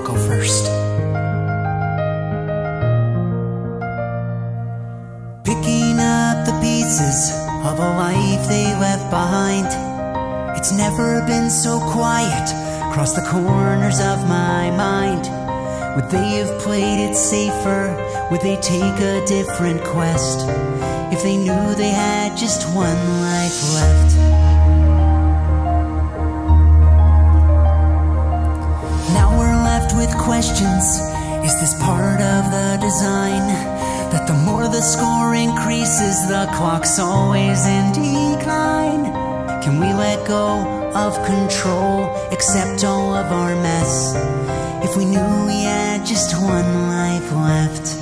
go first. Picking up the pieces of a life they left behind. It's never been so quiet across the corners of my mind. Would they have played it safer? Would they take a different quest if they knew they had just one life left? Now we're left with questions. Is this part of the design? That the more the score increases, the clock's always in decline. Can we let go of control, accept all of our mess, if we knew we had just one life left?